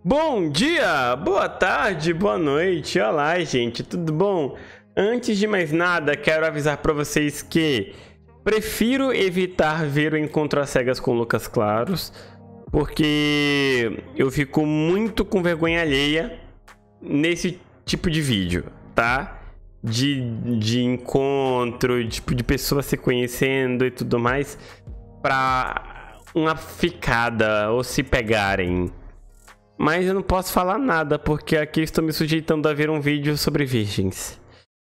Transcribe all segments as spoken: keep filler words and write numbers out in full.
Bom dia, boa tarde, boa noite, olá gente, tudo bom? Antes de mais nada, quero avisar para vocês que prefiro evitar ver o Encontro às Cegas com Lucas Claros, porque eu fico muito com vergonha alheia nesse tipo de vídeo, tá? De, de encontro, tipo de pessoas se conhecendo e tudo mais, pra uma ficada ou se pegarem. Mas eu não posso falar nada, porque aqui estou me sujeitando a ver um vídeo sobre virgens.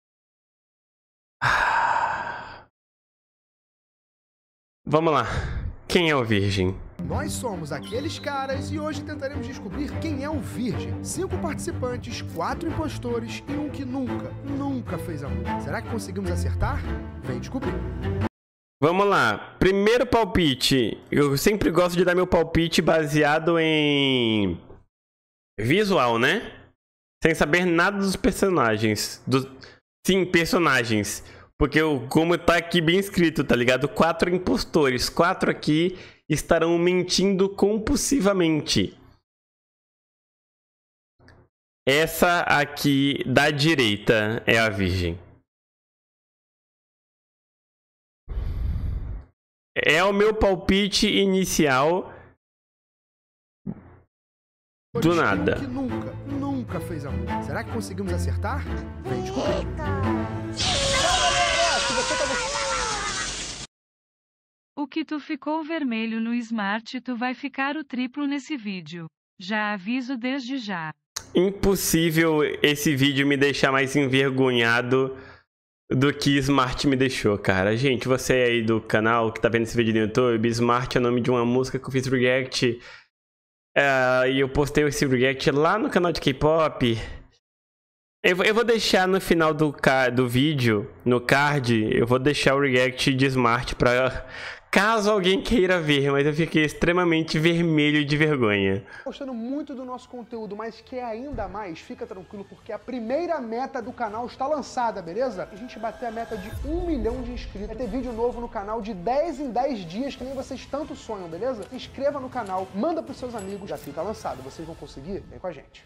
Vamos lá. Quem é o virgem? Nós somos aqueles caras e hoje tentaremos descobrir quem é o virgem. Cinco participantes, quatro impostores e um que nunca, nunca fez amor. Será que conseguimos acertar? Vem descobrir. Vamos lá. Primeiro palpite. Eu sempre gosto de dar meu palpite baseado em visual, né? Sem saber nada dos personagens. Do... Sim, personagens. Porque eu, como tá aqui bem escrito, tá ligado? Quatro impostores. Quatro aqui estarão mentindo compulsivamente. Essa aqui da direita é a virgem. É o meu palpite inicial. Do nada. Que nunca, nunca fez amor. Será que conseguimos acertar? Vem descobrir. O que tu ficou vermelho no Smart, tu vai ficar o triplo nesse vídeo. Já aviso desde já. Impossível esse vídeo me deixar mais envergonhado do que Smart me deixou, cara. Gente, você aí do canal que tá vendo esse vídeo no YouTube, Smart é o nome de uma música que eu fiz react. Uh, e eu postei esse react lá no canal de K-pop. Eu, eu vou deixar no final do, do vídeo, no card, eu vou deixar o react de Smart pra caso alguém queira ver, mas eu fiquei extremamente vermelho de vergonha. Gostando muito do nosso conteúdo, mas quer ainda mais? Fica tranquilo, porque a primeira meta do canal está lançada, beleza? A gente bater a meta de um milhão de inscritos. Vai ter vídeo novo no canal de dez em dez dias, que nem vocês tanto sonham, beleza? Se inscreva no canal, manda pros seus amigos, já fica lançado. Vocês vão conseguir? Vem com a gente.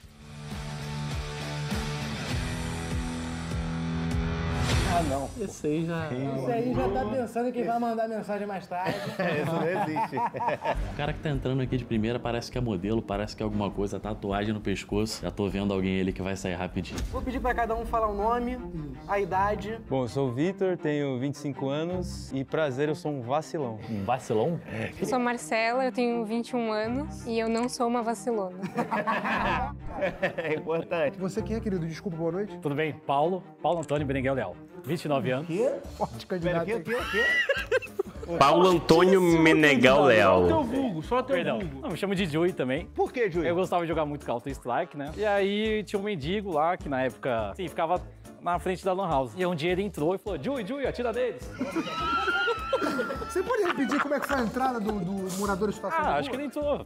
Ah, não. Esse aí já... Esse aí já tá pensando em quem vai mandar mensagem mais tarde. É, isso não existe. O cara que tá entrando aqui de primeira parece que é modelo, parece que é alguma coisa, tatuagem no pescoço. Já tô vendo alguém ali que vai sair rapidinho. Vou pedir pra cada um falar o nome, a idade. Bom, eu sou o Vitor, tenho vinte e cinco anos e prazer, eu sou um vacilão. Um vacilão? Eu sou a Marcela, eu tenho vinte e um anos e eu não sou uma vacilona. É importante. Você quem é, querido? Desculpa, boa noite. Tudo bem? Paulo, Paulo Antônio Berenguel Leal, vinte e nove anos. Quê? Forte candidato. Pera, quê, quê, quê? Paulo Antônio Menegal Leal. Só teu vulgo, só teu Perdão. vulgo. Não, me chamo de Joey também. Por que, Joey? Eu gostava de jogar muito Counter-Strike, né? E aí tinha um mendigo lá que na época, assim, ficava na frente da Lan House. E um dia ele entrou e falou, Joey, Joey, atira deles. Você pode repetir como é que foi a entrada do, do morador em situação de Ah, rua? acho que ele entrou.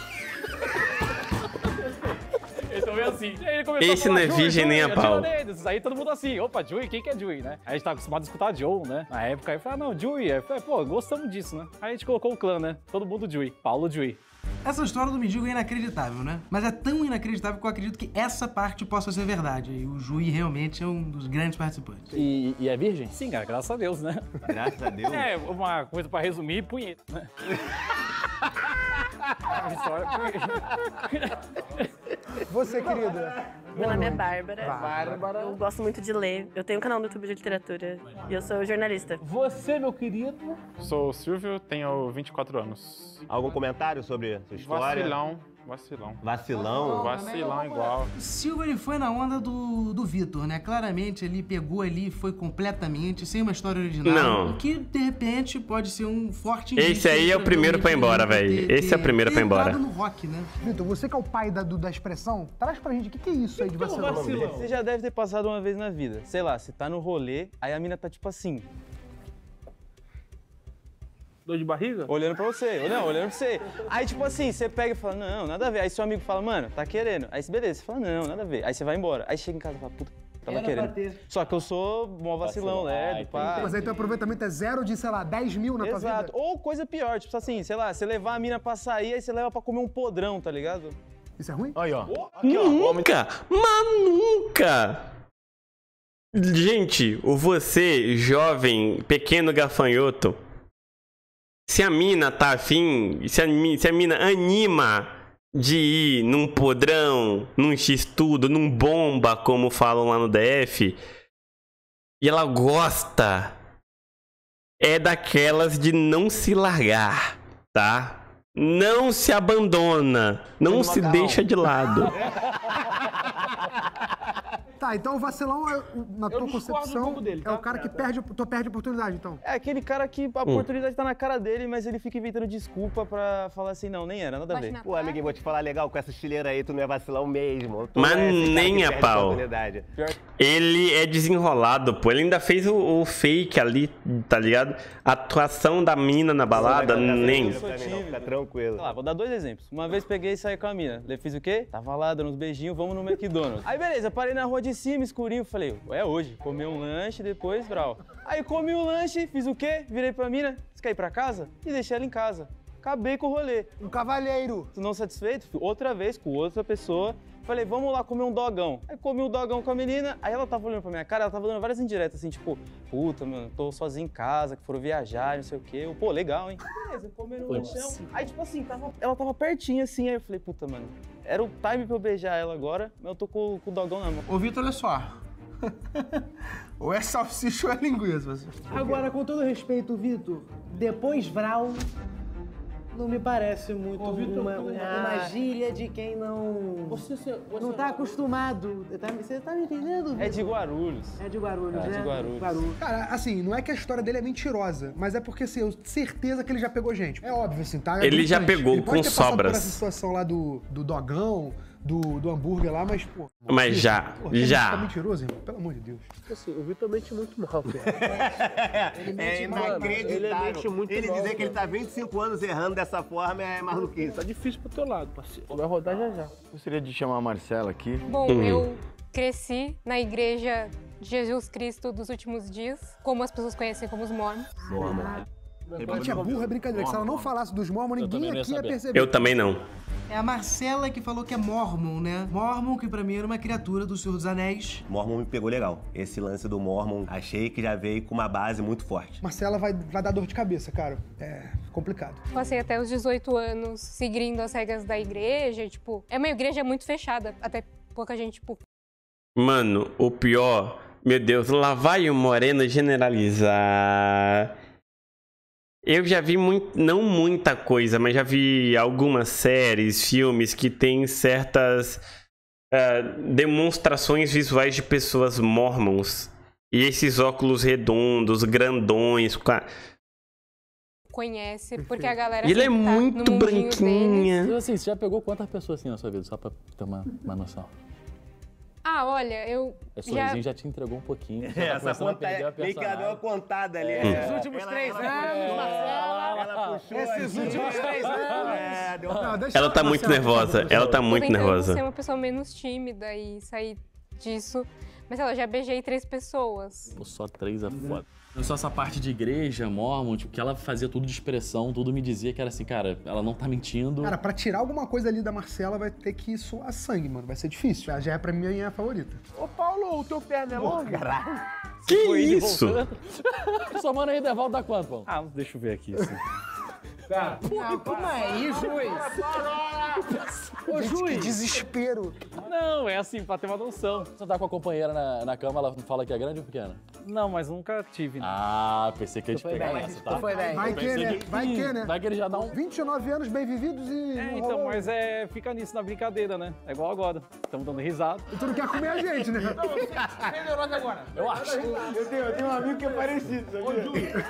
Então é assim. E aí ele começou Esse a falar, não é Joey, virgem Joey, nem a pau. deles. Aí todo mundo assim, opa, Joey, quem que é Joey, né? Aí a gente tava acostumado a escutar Joe, né? Na época, aí eu falei, ah, não, Joey. Aí eu falei, pô, gostamos disso, né? Aí a gente colocou o clã, né? Todo mundo Joey. Paulo Joey. Essa história do mendigo é inacreditável, né? Mas é tão inacreditável que eu acredito que essa parte possa ser verdade. E o Juí realmente é um dos grandes participantes. E, e é virgem? Sim, cara, graças a Deus, né? Graças a Deus. É, uma coisa pra resumir, punheta, né? Você, querida? Meu nome é Bárbara. Bárbara. Eu gosto muito de ler. Eu tenho um canal no YouTube de literatura e eu sou jornalista. Você, meu querido? Sou o Silvio, tenho vinte e quatro anos. Algum comentário sobre sua história? Vacilão, vacilão. Vacilão? Vacilão igual. O Silva, ele foi na onda do, do Vitor, né? Claramente, ele pegou ali, foi completamente, sem uma história original. Não. O que, de repente, pode ser um forte Esse indício aí é o pra primeiro realmente pra ir embora, ter- velho. ter- Esse é o primeiro ter pra ir embora. entrado no rock, né? Vitor, você que é o pai da, do- da expressão, traz pra gente o que, que é isso aí de vacilão. Você já deve ter passado uma vez na vida. Sei lá, você tá no rolê, aí a mina tá tipo assim, Dor de barriga? olhando pra você, ou não, olhando pra você. Aí, tipo assim, você pega e fala, não, nada a ver. Aí seu amigo fala, mano, tá querendo. Aí, beleza, você fala, não, nada a ver. Aí você vai embora. Aí chega em casa e fala, puta, tava Era pra querendo. ter. Só que eu sou mó vacilão, lerdo, pá. Mas aí teu aproveitamento é zero de, sei lá, dez mil na tua Exato. vida? Ou coisa pior, tipo assim, sei lá, você levar a mina pra sair, aí você leva pra comer um podrão, tá ligado? Isso é ruim? Aí, ó. Nunca, mas nunca. Gente, você, jovem, pequeno gafanhoto, se a mina tá afim, se a, mi- se a mina anima de ir num podrão, num x-tudo, num bomba, como falam lá no D F, e ela gosta, é daquelas de não se largar, tá? Não se abandona, não se deixa de lado. Tá, então o vacilão, é, o- na tua discordo um concepção, pouco dele, é tá? o cara que perde, tu perde a oportunidade, então. É aquele cara que a oportunidade tá na cara dele, mas ele fica inventando desculpa pra falar assim, não, nem era, nada a ver. Pô, amiguinho, vou te falar legal, com essa estileira aí, tu não é vacilão mesmo. Tu Mas não é esse cara nem que a perde pau. oportunidade. Ele é desenrolado, pô. Ele ainda fez o, o fake ali, tá ligado? A atuação da mina na balada, nem. Pra mim não, fica tranquilo. Sei lá, vou dar dois exemplos. Uma vez peguei e saí com a mina. Eu fiz o quê? Tava lá dando uns beijinhos, vamos no McDonald's. Aí beleza, parei na rua de cima, escurinho, falei, é hoje. Comi um lanche, depois, brau. Aí comi o lanche, fiz o quê? Virei pra mina, você quer ir pra casa? E deixei ela em casa. Acabei com o rolê. Um cavalheiro. Não satisfeito, fui outra vez com outra pessoa. Falei, vamos lá comer um dogão. Aí comi um dogão com a menina, aí ela tava olhando pra minha cara, ela tava dando várias indiretas, assim, tipo, puta, mano, tô sozinho em casa, que foram viajar, não sei o quê. Eu, pô, legal, hein? Beleza, comendo no Nossa. chão. Aí, tipo assim, tava, ela tava pertinho, assim, aí eu falei, puta, mano, era o time pra eu beijar ela agora, mas eu tô com, com o dogão na mão. Ô, Vitor, olha só. Ou é salsicha ou é linguiça. Você. Agora, com todo respeito, Vitor, depois Vral não me parece muito Ô, Vitor, uma, tu- uma, Ah. uma gíria de quem não, Você, você, você não tá acostumado. Tá- Você tá me entendendo, Vitor? É de Guarulhos. É de Guarulhos, É né? de Guarulhos. Cara, assim, não é que a história dele é mentirosa, mas é porque, assim, eu tenho certeza que ele já pegou gente. É óbvio, assim, tá? É Ele já gritante. pegou ele pode com ter passado sobras. por essa situação lá do, do dogão, do, do hambúrguer lá, mas, pô... Mas já, Pô, quer já. Tá mentiroso, irmão? Pelo amor de Deus. Assim, o Vitor mente muito mal, cara. Ele É mente mal, mano. Ele inacreditável. mente muito Ele mal, dizer que ele cara. tá vinte e cinco anos errando dessa forma é maluquice. Tá difícil pro teu lado, parceiro. Vai rodar já já. Gostaria de chamar a Marcela aqui. Bom, Uhum. eu cresci na igreja de Jesus Cristo dos últimos dias, como as pessoas conhecem como os mormons. A gente é burro, é brincadeira. que Se ela não falasse dos mormons, Eu também ninguém não ia aqui ia saber. perceber. Eu também não. É a Marcela que falou que é Mormon, né? Mormon, que pra mim era uma criatura do Senhor dos Anéis. Mormon me pegou legal. Esse lance do Mormon, achei que já veio com uma base muito forte. Marcela vai, vai dar dor de cabeça, cara. É complicado. Passei até os dezoito anos seguindo as regras da igreja, e, tipo, é uma igreja muito fechada, até pouca gente, tipo, Mano, o pior... Meu Deus, lá vai o Moreno generalizar. Eu já vi muito, não muita coisa, mas já vi algumas séries, filmes que tem certas ah, demonstrações visuais de pessoas mormons. E esses óculos redondos, grandões. com a- conhece, porque a galera E ele é sempre tá muito no mundinho deles. branquinha. Então, assim, você já pegou quantas pessoas assim na sua vida? Só pra ter uma, uma noção. Ah, olha, eu O já... sorrisinho já te entregou um pouquinho. Você tá Essa começando a conta perder a é, meio que ela deu uma personagem. contada ali. É. É. Os últimos Ela- três ela- anos, Marcela. Ela puxou Esses aqui. últimos três anos. É, deu Não, deixa Ela tá Marcela, muito por favor, nervosa. Marcela. Ela tá Tô muito tentando nervosa. ser uma pessoa menos tímida e sair disso. Mas sei lá, eu já beijei três pessoas. Pô, só três é foda. Só essa parte de igreja, mormon, tipo, que ela fazia tudo de expressão, tudo me dizia que era assim, cara, ela não tá mentindo. Cara, pra tirar alguma coisa ali da Marcela vai ter que suar sangue, mano. Vai ser difícil. Já, já é pra mim a minha favorita. Ô, Paulo, o teu perna é longa? Que Foi ele isso? voltando. Sua mano aí, Devaldo, dá quanto, pô? Ah, deixa eu ver aqui, assim. Cara, Não, calma aí, juiz. Ô, Gente, que juiz. desespero. Não, é assim, pra ter uma noção. Você tá com a companheira na, na cama, ela fala que é grande ou pequena? Não, mas nunca tive, né? Ah, pensei que ia te foi pegar bem, nessa, tu tá? foi bem. Vai Eu que, pensei né? Vai Ih, que, né? Vai que ele já dá um... vinte e nove anos bem vividos e. É, não então, rolou. mas é, fica nisso na brincadeira, né? É igual agora. Estamos dando risada. E tu não quer comer a gente, né? melhorou até agora. Eu acho. Eu tenho, eu tenho um amigo que é parecido, sabia?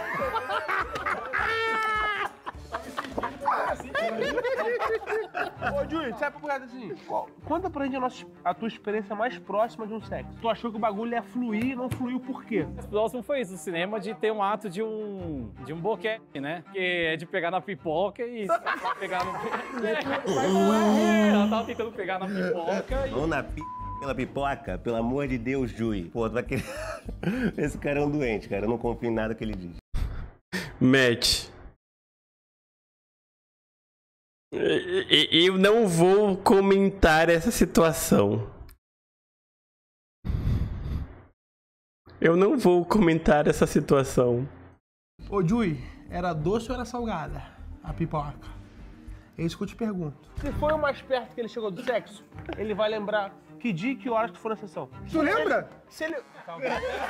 Ô, Júlio, sabe por causa assim? Qual- Conta pra gente a, nossa, a tua experiência mais próxima de um sexo. Tu achou que o bagulho ia fluir e não fluiu por quê? O próximo foi isso, no cinema, de ter um ato de um, de um boquete, né? Que é de pegar na pipoca e pegar no... É, ela tava tentando pegar na pipoca e... Vamos na p... pela pipoca? Pelo amor de Deus, Jui. Pô, tu vai querer... Esse cara é um doente, cara. Eu não confio em nada que ele diz. Matt. Eu não vou comentar essa situação. Eu não vou comentar essa situação. Ô, Jui, era doce ou era salgada a pipoca? É isso que eu te pergunto. Se foi o mais perto que ele chegou do sexo, ele vai lembrar que dia e que horas que foi na sessão. Tu lembra? Se ele... Calma.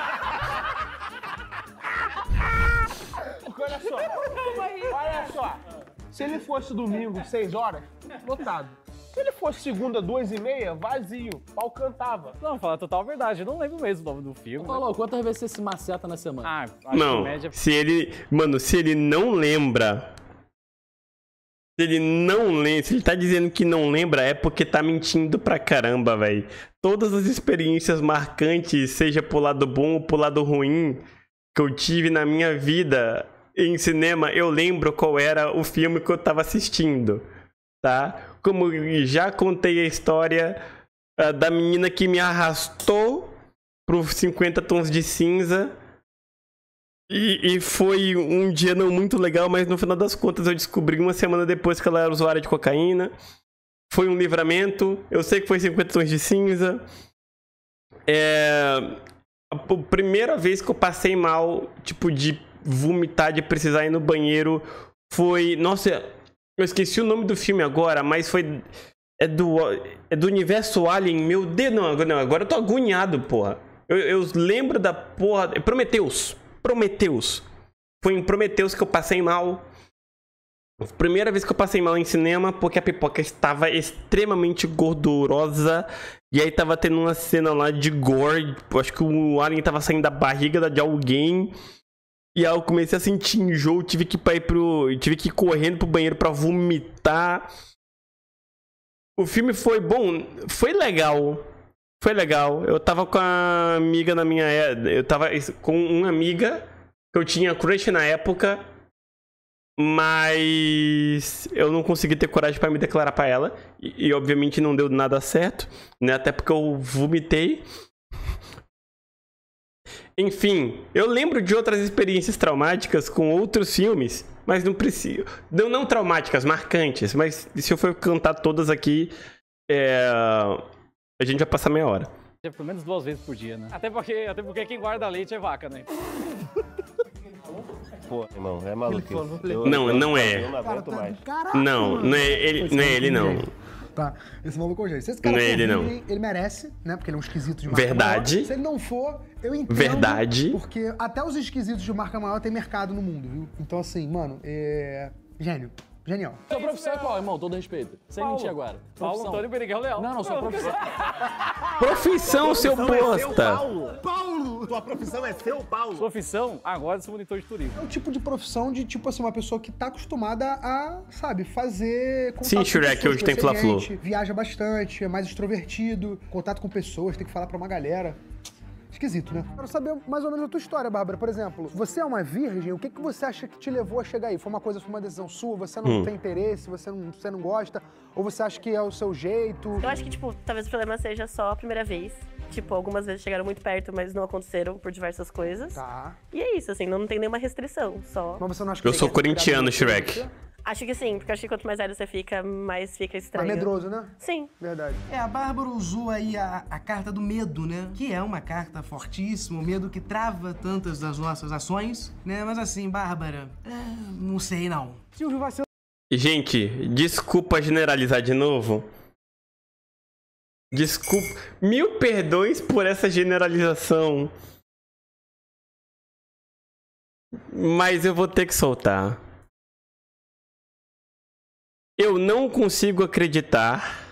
Porque olha só, olha só. Se ele fosse domingo, seis horas, lotado. Se ele fosse segunda, duas e meia, vazio. Pau cantava. Não, fala a total verdade. Eu não lembro mesmo o nome do filme. Falou, né? Quantas vezes você se maceta na semana? Ah, acho não, que média... se ele... Mano, se ele não lembra... Se ele não lembra... Se ele tá dizendo que não lembra, é porque tá mentindo pra caramba, velho. Todas as experiências marcantes, seja pro lado bom ou pro lado ruim, que eu tive na minha vida em cinema, eu lembro qual era o filme que eu tava assistindo, tá? Como já contei a história uh, da menina que me arrastou pro cinquenta Tons de Cinza e, e foi um dia não muito legal, mas no final das contas eu descobri uma semana depois que ela era usuária de cocaína. Foi um livramento, eu sei que foi cinquenta Tons de Cinza. É... A primeira vez que eu passei mal, tipo, de vomitar, de precisar ir no banheiro, foi... Nossa, eu esqueci o nome do filme agora, mas foi... É do, é do universo Alien, meu Deus, não, não, agora eu tô agoniado, porra. Eu, eu lembro da porra... Prometheus, Prometheus. Foi em Prometheus que eu passei mal. Primeira vez que eu passei mal em cinema, porque a pipoca estava extremamente gordurosa. E aí tava tendo uma cena lá de gore. Acho que o alien tava saindo da barriga de alguém. E aí eu comecei a sentir enjoo. Tive que ir pro. Tive que ir correndo pro banheiro pra vomitar. O filme foi bom. Foi legal. Foi legal. Eu tava com a amiga na minha. Eu tava com uma amiga que eu tinha crush na época. Mas eu não consegui ter coragem pra me declarar pra ela. E, e obviamente não deu nada certo, né? Até porque eu vomitei. Enfim, eu lembro de outras experiências traumáticas com outros filmes, mas não preciso. Não, não traumáticas, marcantes. Mas se eu for cantar todas aqui, é... a gente vai passar meia hora. É pelo menos duas vezes por dia, né? Até porque, até porque quem guarda leite é vaca, né? Pô, irmão, é maluco. Eu, não, eu, não é. Eu não aguento mais. Caraca, não, não é ele, não. É ele, não. Tá, esse maluco é o jeito. Se esse cara não é ele, vir, não. Ele merece, né? Porque ele é um esquisito de marca Verdade. maior. Se ele não for, eu entendo. Verdade. Porque até os esquisitos de marca maior tem mercado no mundo, viu? Então, assim, mano, é... Gênio. Genial. Sua profissão é qual, irmão? Todo respeito. Sem Paulo. mentir agora. Paulo Profissão. Antônio Berigal Leal. Não, não, sua profissão. Profissão, seu bosta. Paulo. Paulo. Tua profissão é seu Paulo. Profissão? Agora eu sou monitor de turismo. É o tipo de profissão de, tipo assim, uma pessoa que tá acostumada a, sabe, fazer contato Sim, com Shrek, pessoas, hoje tem conhecer Fla-Flu. gente, viaja bastante, é mais extrovertido, contato com pessoas, tem que falar pra uma galera. Esquisito, né? Quero saber mais ou menos a tua história, Bárbara. Por exemplo, você é uma virgem, o que, que você acha que te levou a chegar aí? Foi uma coisa, foi uma decisão sua? Você não Hum. tem interesse? Você não, você não gosta? Ou você acha que é o seu jeito? Eu acho que, tipo, talvez o problema seja só a primeira vez. Tipo, algumas vezes chegaram muito perto, mas não aconteceram por diversas coisas. Tá. E é isso, assim, não, não tem nenhuma restrição, só... Mas você não acha que Eu você sou quer corintiano, criar uma Shrek. Acho que sim, porque acho que quanto mais velho você fica, mais fica estranho. Mais medroso, né? Sim. Verdade. É, a Bárbara usou aí a, a carta do medo, né? Que é uma carta fortíssima, o medo que trava tantas das nossas ações, né? Mas assim, Bárbara, é, não sei não. Silvio vai ser... Gente, desculpa generalizar de novo. Desculpa. Mil perdões por essa generalização. Mas eu vou ter que soltar. Eu não consigo acreditar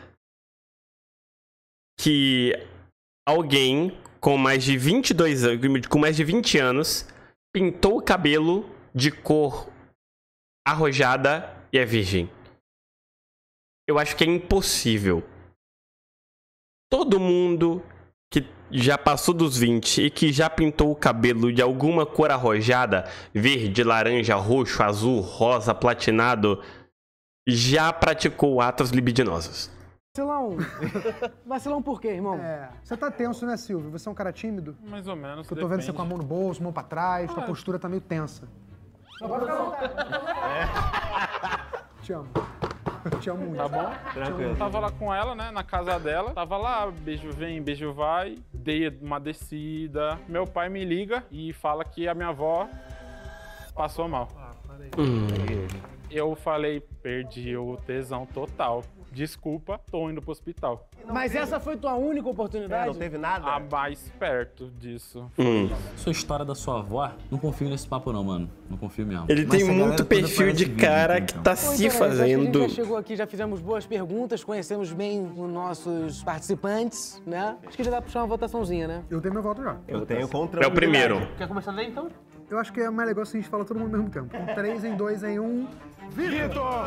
que alguém com mais de vinte e dois anos, com mais de vinte anos, pintou o cabelo de cor arrojada e é virgem. Eu acho que é impossível. Todo mundo que já passou dos vinte e que já pintou o cabelo de alguma cor arrojada, verde, laranja, roxo, azul, rosa, platinado, já praticou atos libidinosos. Vacilão. Vacilão por quê, irmão? É, você tá tenso, né, Silvio? Você é um cara tímido? Mais ou menos. Eu tô vendo você com a mão no bolso, mão pra trás, tua postura tá meio tensa. Te amo. Te amo muito. Tá bom? Tranquilo. Tava lá com ela, né, na casa dela. Tava lá, beijo vem, beijo vai. Dei uma descida. Meu pai me liga e fala que a minha avó passou mal. Ah, parei. Hum. Eu falei, perdi o tesão total. Desculpa, tô indo pro hospital. Mas essa foi tua única oportunidade? Não teve nada? A mais perto disso. Hum. Sua história da sua avó, não confio nesse papo não, mano. Não confio mesmo. Ele Mas tem essa galera muito toda perfil parece de vídeo, cara então. que tá Bom, se então, A gente fazendo. já chegou aqui, já fizemos boas perguntas, conhecemos bem os nossos participantes, né? Acho que já dá pra puxar uma votaçãozinha, né? Eu tenho meu voto já. Eu tenho contra. É o primeiro. Quer começar daí, então? Eu acho que é mais legal se a gente fala todo mundo ao mesmo tempo. Um três em dois em um. Vitor!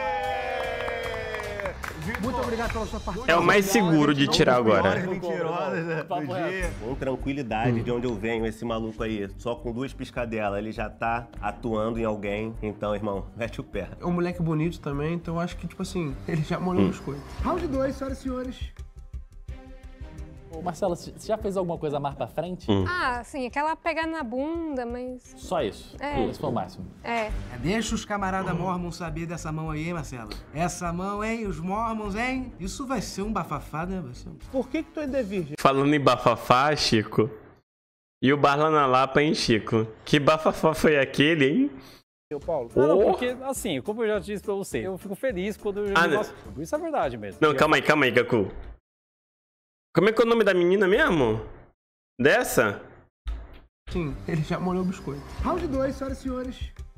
Muito obrigado pela sua participação. É o mais seguro de tirar agora. Mentirosas né, do dia. Com tranquilidade, Hum. de onde eu venho, esse maluco aí, só com duas piscadelas, ele já tá atuando em alguém. Então, irmão, mete o pé. É um moleque bonito também, então eu acho que, tipo assim, ele já molhou Hum. as coisas. Round dois, senhoras e senhores. Ô, Marcela, você já fez alguma coisa mais pra frente? Hum. Ah, sim, aquela pegar na bunda, mas... Só isso? É. Esse foi o máximo. É. Deixa os camarada Mormons saber dessa mão aí, hein, Marcelo? Essa mão, hein? Os Mormons, hein? Isso vai ser um bafafá, né? Vai ser um... Por que que tu ainda é virgem? Falando em bafafá, Chico. E o Barla na Lapa, hein, Chico? Que bafafá foi aquele, hein? Eu, Paulo? Não, não, Oh. porque, assim, como eu já disse pra você, eu fico feliz quando eu Ah, me não. mostro. Isso é verdade mesmo. Não, Eu calma aí, calma aí, Gaku. Como é que é o nome da menina mesmo? Dessa? Sim, ele já molhou o biscoito. Round dois, senhoras e senhores.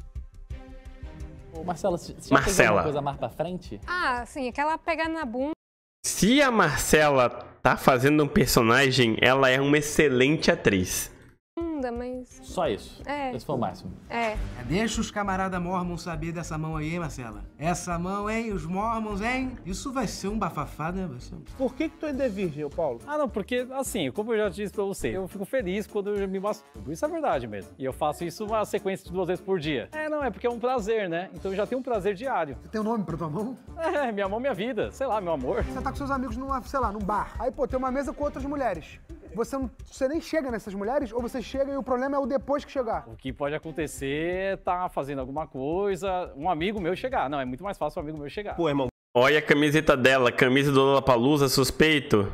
Ô, Marcela, você já fez Marcela. alguma coisa mais pra frente? Ah, sim, aquela pegar na bunda. Se a Marcela tá fazendo um personagem, ela é uma excelente atriz. Mas... Só isso? É. Esse foi o máximo. É. Deixa os camarada Mormons saber dessa mão aí, hein, Marcela? Essa mão, hein? Os Mormons, hein? Isso vai ser um bafafá, né? Vai ser um... Por que que tu ainda é virgem, eu, Paulo? Ah, não, porque, assim, como eu já disse pra você, eu fico feliz quando eu me masturbo. Isso é verdade mesmo. E eu faço isso uma sequência de duas vezes por dia. É, não, é porque é um prazer, né? Então eu já tenho um prazer diário. Você tem um nome pra tua mão? É, minha mão, minha vida. Sei lá, meu amor. Você tá com seus amigos numa, sei lá, num bar. Aí, pô, tem uma mesa com outras mulheres. Você, não, você nem chega nessas mulheres, ou você chega e o problema é o depois que chegar? O que pode acontecer é tá fazendo alguma coisa, um amigo meu chegar. Não, é muito mais fácil um amigo meu chegar. Pô, irmão. Olha a camiseta dela, camisa do Lollapalooza, suspeito.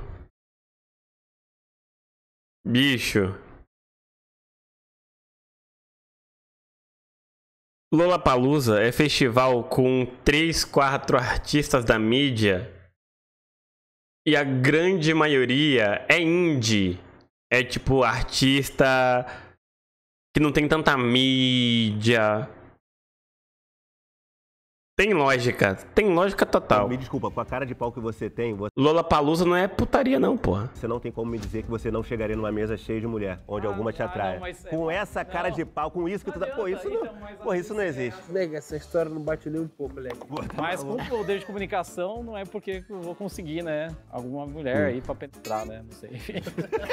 Bicho. Lollapalooza é festival com três, quatro artistas da mídia. E a grande maioria é indie. É tipo artista que não tem tanta mídia. Tem lógica, tem lógica total. Me desculpa, com a cara de pau que você tem, você... Lollapalooza não é putaria não, porra. Você não tem como me dizer que você não chegaria numa mesa cheia de mulher, onde Ah, alguma te ah, atraia. não, mas é- Com essa cara não. de pau, com isso que tu tá... Pô, isso não, Então, mas pô, isso não existe. Lega, essa história não bate nem um pouco, Lega. Mas com o poder de comunicação, não é porque eu vou conseguir, né? Alguma mulher aí pra penetrar, né? Não sei. Enfim.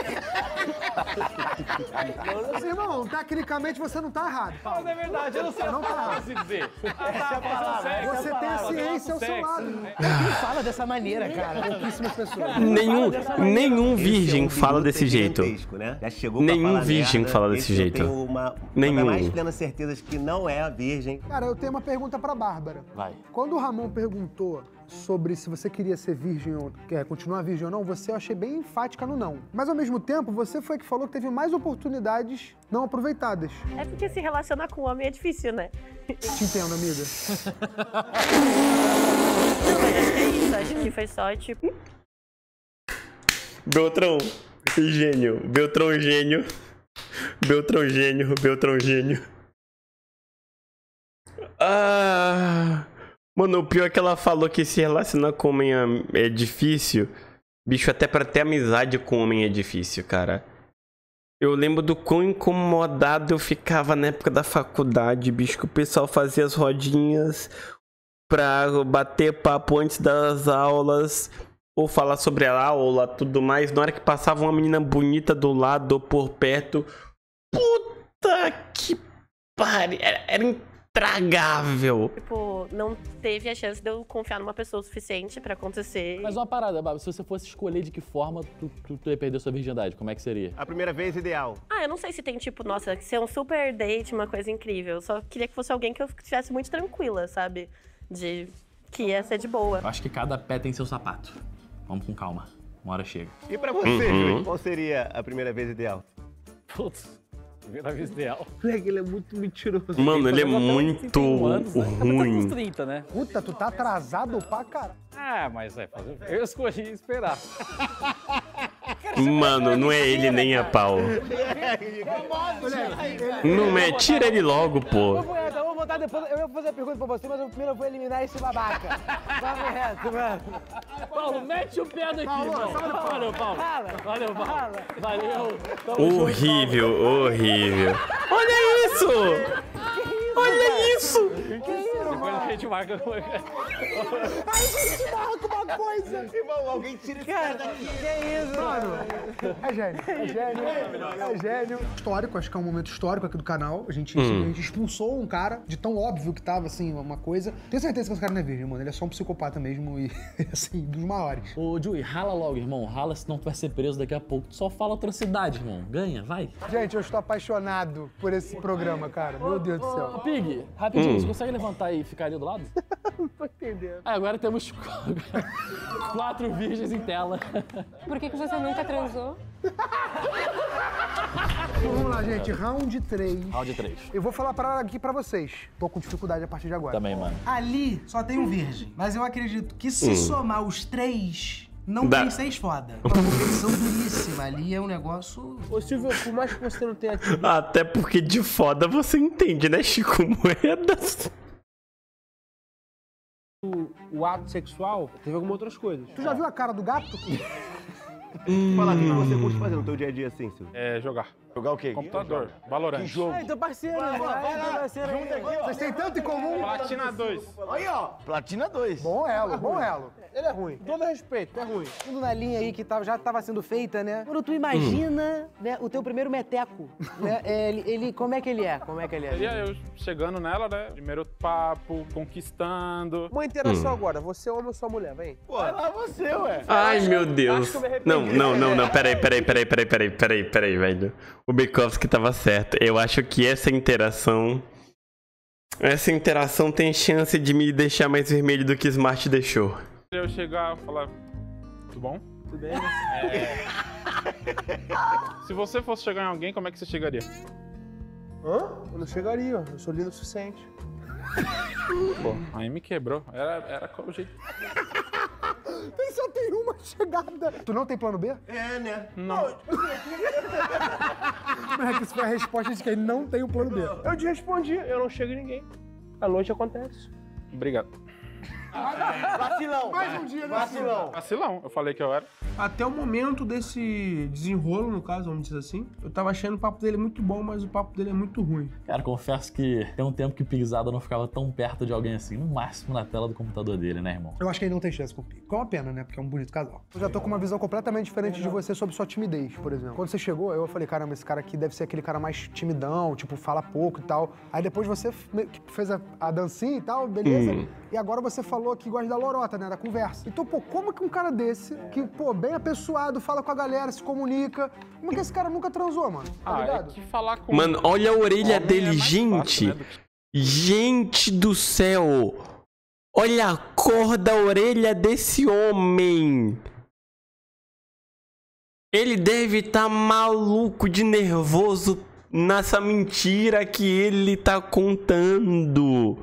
Mas, irmão, tecnicamente você não tá errado, Paulo. Mas é verdade, eu não sei Não a tá palavra errado. se dizer. Ah, tá, mas eu sei, Você essa tem a palavra, ciência ao seu sexo. lado. Quem fala dessa maneira, cara? Pouquíssimas pessoas. Nenhum, nenhum virgem Esse é um fala bigote desse jeito. gigantesco, né? Já chegou pra Nenhum falar virgem merda. fala desse Esse jeito. Eu tenho uma, Nenhum. uma das mais plenas certezas que não é a virgem. Cara, eu tenho uma pergunta pra Bárbara. Vai. Quando o Ramon perguntou sobre se você queria ser virgem ou quer continuar virgem ou não, você eu achei bem enfática no não. Mas ao mesmo tempo, você foi que falou que teve mais oportunidades não aproveitadas. É porque se relacionar com homem é difícil, né? Te entendo, amiga. Não, mas acho que é isso. Acho que foi só, tipo... Beltrão, gênio. Beltrão, gênio. Beltrão, gênio. Beltrão, gênio. Ah... Mano, o pior é que ela falou que se relacionar com homem é é difícil. Bicho, até pra ter amizade com homem é difícil, cara. Eu lembro do quão incomodado eu ficava na época da faculdade, bicho, que o pessoal fazia as rodinhas pra bater papo antes das aulas, ou falar sobre a aula, tudo mais. Na hora que passava uma menina bonita do lado ou por perto, puta que pariu, era, era intragável. Tipo, não teve a chance de eu confiar numa pessoa o suficiente pra acontecer. Mas uma parada, Bárbara, se você fosse escolher de que forma tu, tu, tu ia perder sua virgindade, como é que seria? A primeira vez ideal. Ah, eu não sei se tem, tipo, nossa, ser um super date, uma coisa incrível. Eu só queria que fosse alguém que eu estivesse muito tranquila, sabe? De que ia ser de boa. Eu acho que cada pé tem seu sapato. Vamos com calma. Uma hora chega. E pra você, Uhum. Júlio, qual seria a primeira vez ideal? Putz, primeira vez ideal. Moleque, ele é muito mentiroso. Mano, ele é Tem que fazer até uns muito trinta e um anos, né? Tá botando uns ruim. trinta, né? Puta, tu tá atrasado pra caralho. Ah, mas é, fazer... eu escolhi esperar. Mano, não é ele nem a pau. Não é, tira ele logo, pô. Vamos reto, vamos voltar depois. Eu vou fazer a pergunta pra você, mas eu primeiro vou eliminar esse babaca. Vamos reto, mano. Paulo, mete o pé daqui, Paulo, irmão. Paulo, Valeu, Paulo. Fala. Valeu, Paulo. Fala. Valeu. Tamo junto, Horrível, horrível. Olha isso! Olha isso! Depois a gente marca. A gente marca uma coisa. Irmão, alguém tira esse cara daqui. Que isso, mano? É gênio, é gênio, é gênio. Histórico, acho que é um momento histórico aqui do canal. A gente, Hum. a gente expulsou um cara de tão óbvio que tava, assim, uma coisa. Tenho certeza que esse cara não é virgem, mano. Ele é só um psicopata mesmo e, assim, dos maiores. Ô, Jui, rala logo, irmão. Rala, senão tu vai ser preso daqui a pouco. Tu só fala atrocidade, irmão. Ganha, vai. Gente, eu estou apaixonado por esse programa, cara. Meu Deus do Ô, céu. Pig, rapidinho, Hum. você consegue levantar e ficar ali do lado? Não tô entendendo. Ah, agora temos quatro virgens em tela. Por que, que você nunca transou? Então, vamos lá, gente. Round três. Round três. Eu vou falar para aqui pra vocês. Tô com dificuldade a partir de agora. Também, mano. Ali só tem um virgem, mas eu acredito que se Hum. somar os três, não Dá. tem seis foda. Uma competição duríssima. Ali é um negócio... Ô, Silvio, por mais que você não tenha tido... Até porque de foda você entende, né, Chico Moedas? O, o ato sexual, teve algumas outras coisas. Tu já viu a cara do gato? Fala, o que você curte fazer no teu dia a dia assim, Silvio? É, jogar. Jogar o quê? Computador, Valorant. Que jogo? Ai, teu parceiro, vai, vai, teu parceiro aí. Vocês têm tanto em comum. Platina dois. Aí, ó. Platina dois. Bom elo, bom elo. Ele é ruim. Todo respeito, é ruim. Tudo na linha aí que tava, já tava sendo feita, né? Quando tu imagina, né, o teu primeiro meteco, né? é, Ele, ele, como é que ele é? Como é que ele é? Seria eu chegando nela, né? Primeiro papo, conquistando. Uma interação Hum. agora. Você é homem ou sua mulher? Vem. Pô, vai lá você, ué. Ai, meu Deus. acho que eu me arrependi. Não, não, não, não. Peraí, peraí, peraí, peraí, peraí, peraí, peraí, velho. O Bukowski tava certo. Eu acho que essa interação... Essa interação tem chance de me deixar mais vermelho do que Smart deixou. Eu chegar e falar, tudo bom? Tudo bem? É... Se você fosse chegar em alguém, como é que você chegaria? Hã? Eu não chegaria, eu sou lindo o suficiente. Pô, aí me quebrou. Era, era o jeito. Tem só tem uma chegada. Tu não tem plano B? É, né? Não. Como é que isso foi a resposta de quem não tem o plano B? Eu te respondi, eu não chego em ninguém. A noite acontece. Obrigado. Vacilão. Mais um dia, né? Vacilão. Vacilão, eu falei que eu era. Até o momento desse desenrolo, no caso, vamos dizer assim, eu tava achando o papo dele muito bom, mas o papo dele é muito ruim. Cara, confesso que tem um tempo que Pisada não ficava tão perto de alguém assim, no máximo na tela do computador dele, né, irmão? Eu acho que ele não tem chance com o Pico. É uma pena, né? Porque é um bonito casal. Eu já tô com uma visão completamente diferente de você sobre sua timidez, por exemplo. Quando você chegou, eu falei, caramba, esse cara aqui deve ser aquele cara mais timidão, tipo, fala pouco e tal. Aí depois você fez a, a dancinha e tal, beleza. Hum. E agora você falou que gosta da lorota, né? Da conversa. Então, pô, como que um cara desse, que, pô, bem apessoado, fala com a galera, se comunica, como que esse cara nunca transou, mano? Tá Ah, é ligado? que falar com... Mano, olha a orelha homem dele, é mais gente. fácil, né, do que- Gente do céu. Olha a cor da orelha desse homem. Ele deve estar maluco de nervoso nessa mentira que ele tá contando.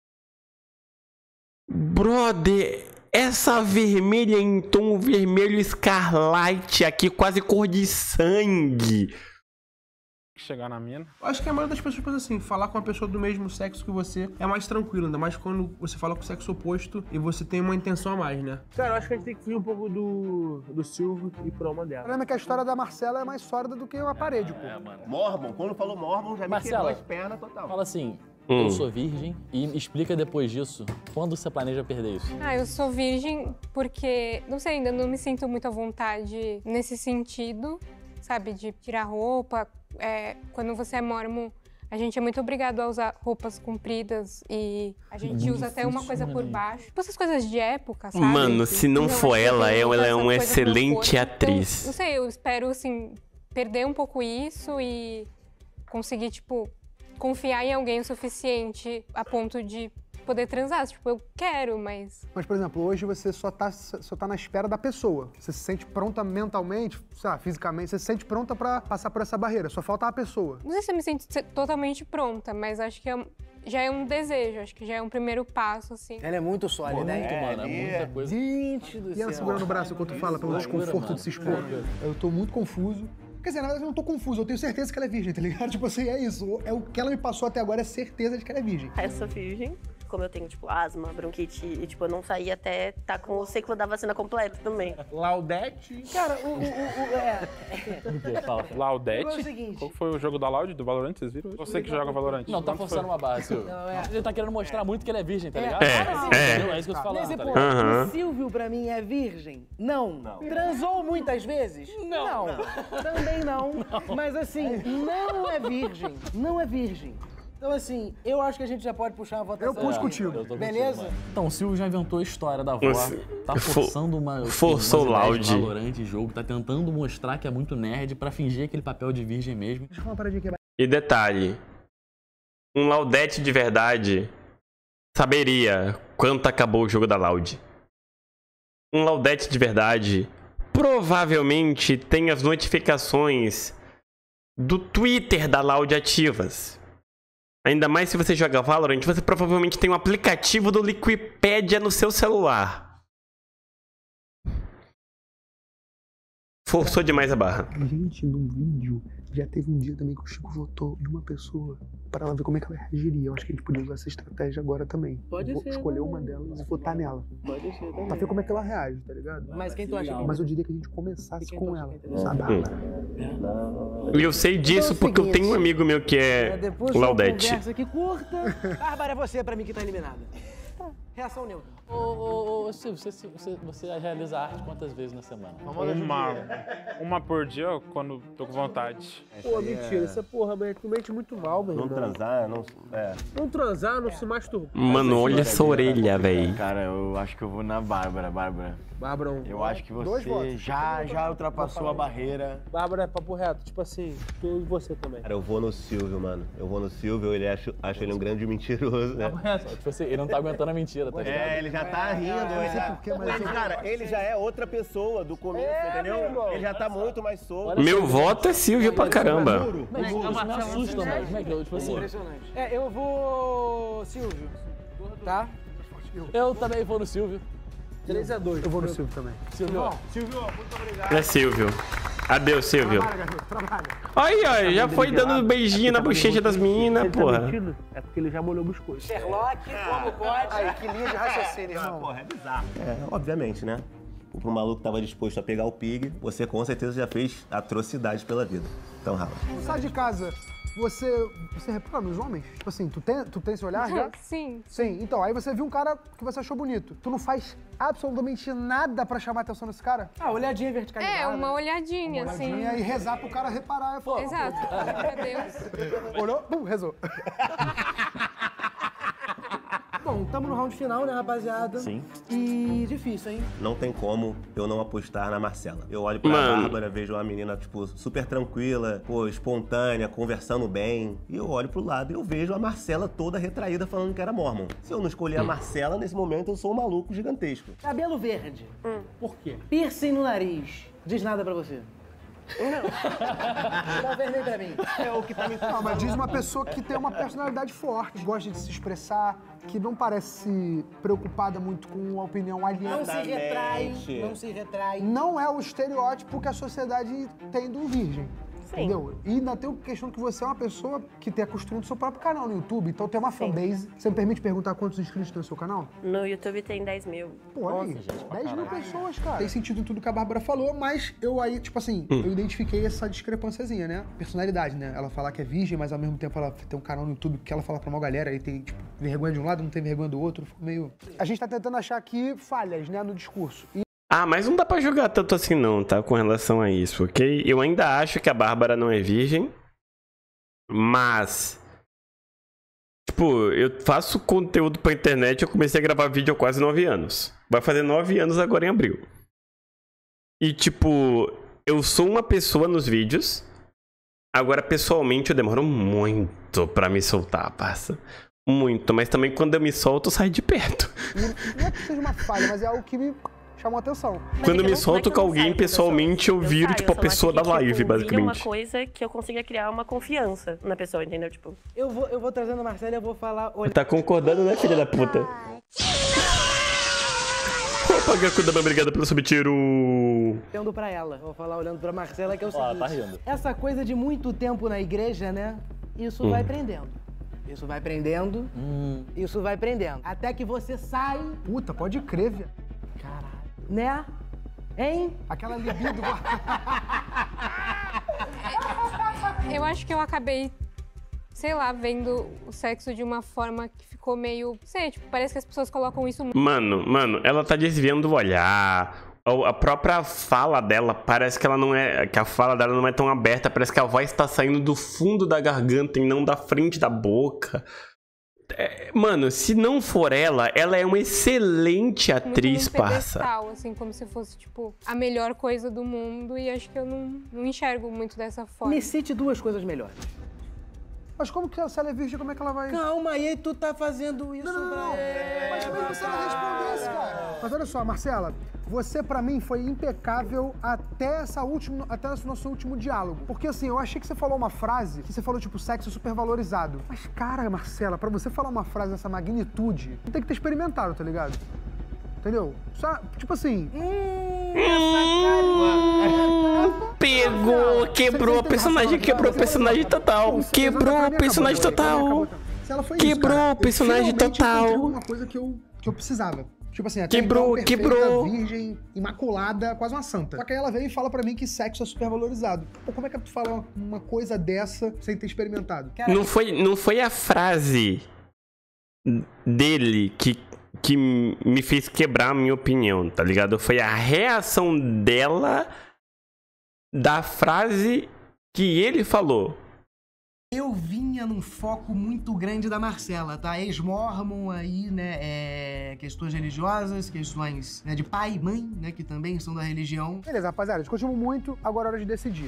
Brother, essa vermelha em tom vermelho escarlate aqui, quase cor de sangue. Chegar na mina. Eu acho que a maioria das pessoas pensa assim, falar com uma pessoa do mesmo sexo que você é mais tranquilo, ainda mais quando você fala com o sexo oposto e você tem uma intenção a mais, né? Cara, eu acho que a gente tem que fugir um pouco do, do Silvio e ir pra uma O dela. problema é que a história da Marcela é mais sólida do que uma parede, pô. Mormon, quando falou Mormon, já me Marcela, quebrou as pernas total. Fala assim, Hum. eu sou virgem, e me explica depois disso, quando você planeja perder isso? Ah, eu sou virgem porque, não sei, ainda não me sinto muito à vontade nesse sentido, sabe? De tirar roupa. É, quando você é mormon, a gente é muito obrigado a usar roupas compridas e a gente Muito usa até uma difícil, coisa por né? baixo. Tipo essas coisas de época, sabe? Mano, se não for ela, ela é uma excelente atriz. Não sei, eu espero, assim, perder um pouco isso e conseguir, tipo, confiar em alguém o suficiente a ponto de poder transar. Tipo, eu quero, mas... Mas, por exemplo, hoje você só tá, só tá na espera da pessoa. Você se sente pronta mentalmente, sabe, fisicamente, você se sente pronta pra passar por essa barreira. Só falta a pessoa. Não sei se eu me sinto totalmente pronta, mas acho que é, já é um desejo, acho que já é um primeiro passo, assim. Ela é muito sólida, hein? Muito, mano, é muita coisa. Gente do E céu. ela segurando o braço enquanto fala, pelo desconforto de se expor. Eu tô muito confuso. Quer dizer, na verdade eu não tô confuso, eu tenho certeza que ela é virgem, tá ligado? Tipo assim, é isso. É o que ela me passou até agora, é certeza de que ela é virgem. Eu sou virgem. Como eu tenho, tipo, asma, bronquite, e, tipo, eu não saí até tá com o ciclo da vacina completo também. Laudete. Cara, o... o, o, o é... Laudete? É o seguinte. Qual foi o jogo da Loud, do Valorant, vocês viram? Você que joga Valorant. Não, tá Quanto forçando foi? uma barra, Silvio. Não, é- Ele tá querendo mostrar muito que ele é virgem, tá É. ligado? É, Ah, é. entendeu? É isso que eu tô falando, Nesse tá ponto, ligado? Aham. o Silvio pra mim é virgem? Não. Transou muitas vezes? Não. Também não. Mas assim, não é virgem. Não é virgem. Então assim, eu acho que a gente já pode puxar uma votação. Eu puxo É, contigo. eu tô contigo, Beleza? mano. Então, o Silvio já inventou a história da avó. Você- Tá for- forçando uma. forçou umas ideias de Loud. Valorant e jogo. Tá tentando mostrar que é muito nerd pra fingir aquele papel de virgem mesmo. Deixa eu falar uma paradinha aqui. E detalhe, um Laudete de verdade saberia quanto acabou o jogo da Loud. Um Laudete de verdade provavelmente tem as notificações do Twitter da Loud ativas. Ainda mais se você joga Valorant, você provavelmente tem um aplicativo do Liquipedia no seu celular. Forçou demais a barra. Gente, no vídeo, já teve um dia também que o Chico votou em uma pessoa para ela ver como é que ela reagiria. Eu acho que a gente podia usar essa estratégia agora também. Pode Eu vou ser escolher também. uma delas e votar nela. Pode ser também. Pra ver como é que ela reage, tá ligado? Mas quem tu acha que... Mas eu diria que a gente começasse Quem com tu acha ela. que é interessante? Sabe? E eu sei disso Então é o porque eu seguinte, tenho um amigo meu que é Depois de uma Laudete. conversa aqui curta. Bárbara, é você pra mim que tá eliminada. Reação neutra. Ô, ô, ô, Silvio, você, você, você realiza arte quantas vezes na semana? Uma, uma por dia, quando tô com vontade. Pô, mentira, essa porra, mas tu mente muito mal, velho. Não transar, não. É. Não transar, não se masturbar. Mano, olha essa orelha, velho. Cara, eu acho que eu vou na Bárbara, Bárbara. Bárbara, um- Eu acho que Dois você votos. já, já ultrapassou a barreira. Bárbara é papo reto, tipo assim, tu e você também. Cara, eu vou no Silvio, mano. Eu vou no Silvio, ele acho, acho ele um grande mentiroso, né? Tipo assim, ele não tá aguentando a mentira, tá ligado? É, ele já tá rindo. ele já... porquê, mas ele, eu- cara, ele já é outra pessoa do começo, entendeu? Ele já tá muito mais solto. Meu voto é Silvio pra caramba. Mas isso me assusta, mano. Como é que eu, tipo assim... Impressionante. É, eu vou... Silvio. Tá? Eu também vou no Silvio. três a dois. Eu vou no Silvio também. Silvio, Silvio, muito obrigado. É Silvio. Adeus, Silvio. Trabalha, garoto, trabalha. Aí, ó, já foi dando beijinho na bochecha das meninas, Ele tá porra. mentindo? É porque ele já molhou o biscoito. Sherlock, como pode? Aí, que linha de raciocínio, Ah, irmão. porra, é bizarro. É, obviamente, né? O maluco tava disposto a pegar o pig, você com certeza já fez atrocidades pela vida. Então, Rafa. Sai de casa, você, você repara nos homens? Tipo assim, tu tem, tu tem esse olhar já? Sim. Sim, então, aí você viu um cara que você achou bonito. Tu não faz absolutamente nada pra chamar a atenção desse cara? Ah, olhadinha verticalizada. É, uma olhadinha, assim. E aí rezar pro cara reparar. Pô, Exato. Meu Deus. olhou, pum, rezou. Bom, tamo no round final, né, rapaziada? Sim. E difícil, hein? Não tem como eu não apostar na Marcela. Eu olho pra Mano. Bárbara, vejo uma menina, tipo, super tranquila, pô, espontânea, conversando bem. E eu olho pro lado e eu vejo a Marcela toda retraída falando que era Mormon. Se eu não escolher a Marcela, nesse momento eu sou um maluco gigantesco. Cabelo verde. Por quê? Piercing no nariz. Diz nada pra você. Não. Dá vermelho pra mim. É o que tá me... Não, mas diz uma pessoa que tem uma personalidade forte, gosta de se expressar, que não parece preocupada muito com a opinião alheia. Não se retrai. Não se retrai. Não é o estereótipo que a sociedade tem do virgem. Entendeu? E ainda tem a questão que você é uma pessoa que tem construindo seu próprio canal no YouTube, então tem uma fanbase. Você me permite perguntar quantos inscritos tem no seu canal? No YouTube tem dez mil. Pô, olha aí, dez mil pessoas, cara. Tem sentido em tudo que a Bárbara falou, mas eu aí, tipo assim, eu identifiquei essa discrepânciazinha, né? Personalidade, né? Ela falar que é virgem, mas ao mesmo tempo ela tem um canal no YouTube que ela fala pra uma galera e tem, tipo, vergonha de um lado, não tem vergonha do outro. Ficou meio... A gente tá tentando achar aqui falhas, né, no discurso. E Ah, mas não dá pra julgar tanto assim não, tá? Com relação a isso, ok? Eu ainda acho que a Bárbara não é virgem, mas... Tipo, eu faço conteúdo pra internet, eu comecei a gravar vídeo há quase nove anos. Vai fazer nove anos agora em abril. E, tipo, eu sou uma pessoa nos vídeos, agora pessoalmente eu demoro muito pra me soltar, parça. muito, mas também quando eu me solto, sai de perto. Não é que seja uma falha, mas é algo que me chamou a atenção. Quando eu me solto com alguém pessoalmente, eu viro, tipo, a pessoa da live, Vira basicamente. uma coisa que eu consiga criar uma confiança na pessoa, entendeu? Tipo, Eu vou, eu vou trazendo a Marcela e eu vou falar... Olha... Tá concordando, né, filha da puta? Opa, Gakuda, obrigado pelo subtiro. Olhando pra ela. Vou falar olhando pra Marcela, que é o seguinte. Ó, tá rindo. Essa coisa de muito tempo na igreja, né? Isso Hum. vai prendendo. Isso vai prendendo. Hum. Isso vai prendendo. Até que você sai, Puta, pode crer, viado. né? Hein? Aquela libido... Eu acho que eu acabei, sei lá, vendo o sexo de uma forma que ficou meio... Sei, tipo, parece que as pessoas colocam isso... Mano, mano, ela tá desviando o olhar. A a própria fala dela, parece que ela não é... Que a fala dela não é tão aberta. Parece que a voz tá saindo do fundo da garganta e não da frente da boca. É, mano, se não for ela, ela é uma excelente atriz, muito num parça. pedestal, assim, como se fosse, tipo, a melhor coisa do mundo. E acho que eu não, não enxergo muito dessa forma. Me cite duas coisas melhores. Mas como que se ela é virgem, como é que ela vai... Calma aí, tu tá fazendo isso Não, não, não. pra ela. Mas mesmo se ela respondesse, cara. Mas olha só, Marcela, você pra mim foi impecável até, essa última, até esse nosso último diálogo. Porque assim, eu achei que você falou uma frase que você falou, tipo, sexo super valorizado. Mas, cara, Marcela, pra você falar uma frase dessa magnitude, tem que ter experimentado, tá ligado? Entendeu? Só, tipo assim... Hum, Pegou, quebrou a personagem, quebrou o personagem total. Quebrou o personagem total. Quebrou o personagem total. Uma coisa que eu, que eu precisava. Tipo assim, até Quebrou, então, perfeita, quebrou. virgem, imaculada, quase uma santa. Só que aí ela veio e fala pra mim que sexo é super valorizado. Pô, como é que tu fala uma, uma coisa dessa sem ter experimentado? Não foi, não foi a frase dele que, que me fez quebrar a minha opinião, tá ligado? Foi a reação dela da frase que ele falou. Eu vinha num foco muito grande da Marcela, tá? Ex-mormon aí, né? É, questões religiosas, questões, né, de pai e mãe, né? Que também são da religião. Beleza, rapaziada, discutimos muito, agora é hora de decidir.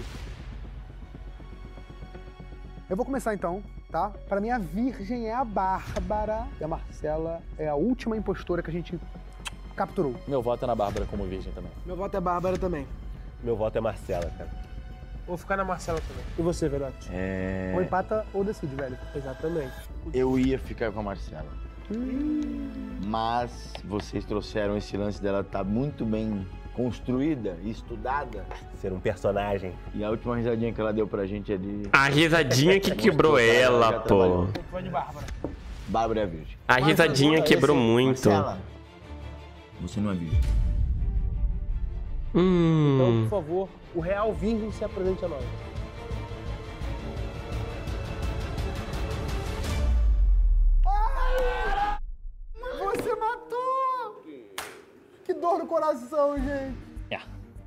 Eu vou começar então, tá? Pra mim a virgem é a Bárbara e a Marcela é a última impostora que a gente capturou. Meu voto é na Bárbara como virgem também. Meu voto é Bárbara também. Meu voto é Marcela, cara. Vou ficar na Marcela também. E você, Verote? É... Ou empata ou decide, velho. Exatamente. Eu ia ficar com a Marcela. Mas vocês trouxeram esse lance dela estar muito bem construída e estudada. Ser um personagem. E a última risadinha que ela deu pra gente ali... A risadinha que quebrou ela, pô. Foi de Bárbara. Bárbara é virgem. A risadinha quebrou muito. Marcela, você não é virgem. Hum. Então, por favor, o real virgem se apresente a nós. Você matou! Que dor no coração, gente. É.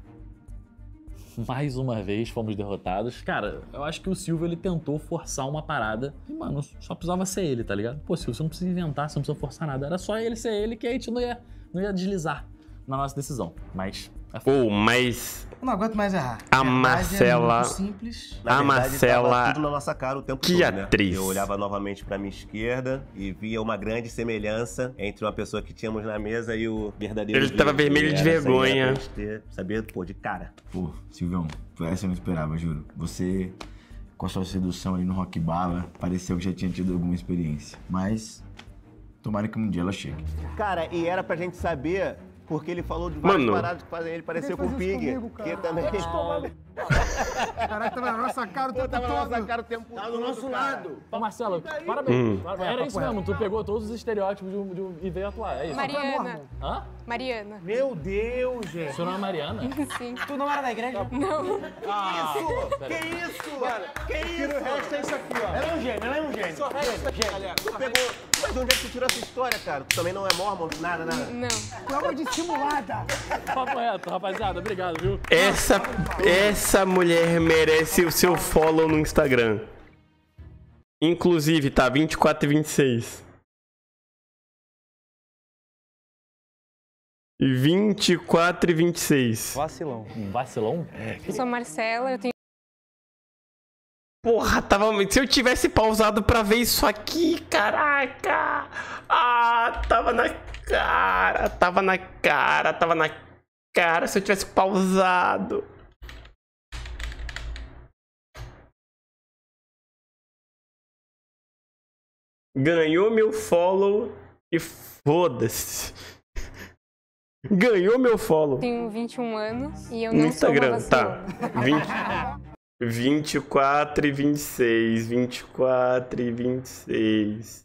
Mais uma vez fomos derrotados. Cara, eu acho que o Silvio, ele tentou forçar uma parada e, mano, só precisava ser ele, tá ligado? Pô, Silvio, você não precisa inventar, você não precisa forçar nada. Era só ele ser ele que a gente não ia, não ia deslizar na nossa decisão. Mas... Ou, mas... Eu não aguento mais errar. A Verdade Marcela... É muito simples. Na a verdade, Marcela... tava tudo na nossa cara o tempo que todo, atriz. Né? Eu olhava novamente pra minha esquerda e via uma grande semelhança entre uma pessoa que tínhamos na mesa e o verdadeiro... Ele tava virgem. vermelho de Era, assim, vergonha. era pra gente ter, saber, pô, de cara. Pô, Silvião, essa eu não esperava, juro. Você, com a sua sedução ali no Rock Bala, pareceu que já tinha tido alguma experiência. Mas, tomara que um dia ela chegue. Cara, e era pra gente saber... Porque ele falou de várias Mano. paradas que fazem ele parecer com o Pig. comigo, cara. Que também... Caraca, tava na nossa cara o tempo Tava na todo. nossa cara o tempo todo. Tá do nosso lado. Ô, Marcelo, parabéns. Hum. Parabéns. Era isso mesmo, tu pegou todos os estereótipos de um, de um, e veio atuar, é isso? Mariana. Hã? Mariana. Meu Deus, gente. Seu nome é Mariana? Sim. Tu não era da igreja? Não. Ah, Que isso? Cara, que isso? O resto é isso aqui, ó. Ela é um gênio, ela é um gênio. Só resta aqui, Gênio. Tu pegou... Mas de onde é que tu tirou essa história, cara? Tu também não é mormon? Nada, nada. Não. Prova dissimulada. papo reto, rapaziada. Obrigado, viu? Essa, essa mulher merece o seu follow no Instagram. Inclusive, tá? vinte e quatro e vinte e seis. vinte e quatro e vinte e seis. Vacilão. Vacilão? Eu sou a Marcela, eu tenho Porra, tava... Se eu tivesse pausado pra ver isso aqui, caraca! Ah, tava na cara, tava na cara, tava na cara se eu tivesse pausado. Ganhou meu follow e foda-se. Ganhou meu follow. Tenho vinte e um anos e eu No não Instagram, sou uma tá. vinte, vinte e quatro e vinte e seis. vinte e quatro e vinte e seis.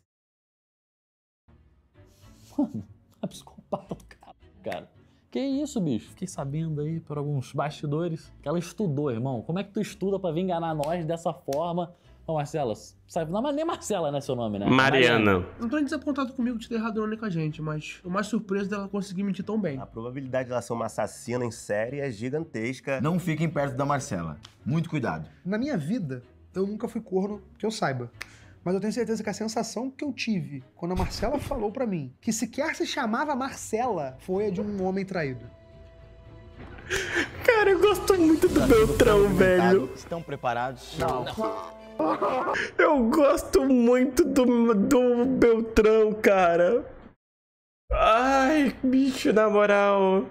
Mano, a psicopata do cara, cara. Que isso, bicho? Fiquei sabendo aí por alguns bastidores que ela estudou, irmão. Como é que tu estuda pra vir enganar nós dessa forma? Ô, Marcela, sabe? Não, mas nem Marcela, né, seu nome, né? Mariana. Não tô nem desapontado comigo de ter errado nem com a gente, mas o mais surpreso dela conseguir mentir tão bem. A probabilidade de ela ser uma assassina em série é gigantesca. Não fiquem perto da Marcela. Muito cuidado. Na minha vida, eu nunca fui corno, que eu saiba. Mas eu tenho certeza que a sensação que eu tive quando a Marcela falou pra mim que sequer se chamava Marcela foi a de um homem traído. Cara, eu gosto muito do Beltrão, velho. Estão preparados? Não. Eu gosto muito do, do Beltrão, cara. Ai, bicho, na moral.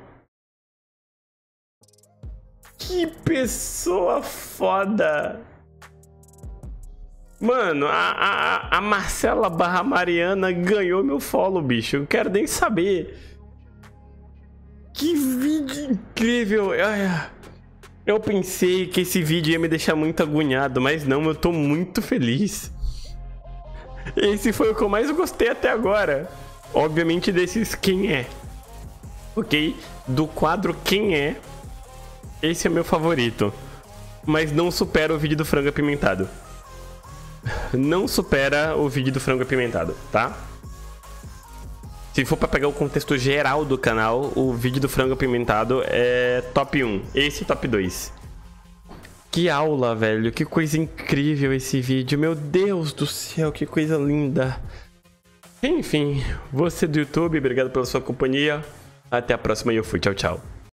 Que pessoa foda. Mano, a, a, a Marcela barra Mariana ganhou meu follow, bicho. Eu não quero nem saber. Que vídeo incrível. Ai, eu pensei que esse vídeo ia me deixar muito agoniado, mas não, eu tô muito feliz. Esse foi o que eu mais gostei até agora. Obviamente desses quem é. Ok? Do quadro quem é, esse é meu favorito. Mas não supera o vídeo do frango apimentado. Não supera o vídeo do frango apimentado, tá? Se for pra pegar o contexto geral do canal, o vídeo do frango apimentado é top um. Esse top dois. Que aula, velho. Que coisa incrível esse vídeo. Meu Deus do céu, que coisa linda. Enfim, você do YouTube, obrigado pela sua companhia. Até a próxima e eu fui. Tchau, tchau.